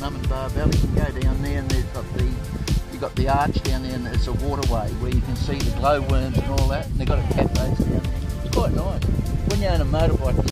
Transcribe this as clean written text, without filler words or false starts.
Numinbah Valley. You can go down there and you've got the arch down there and it's a waterway where you can see the glowworms and all that, and they've got a cafes down there. It's quite nice. When you own a motorbike,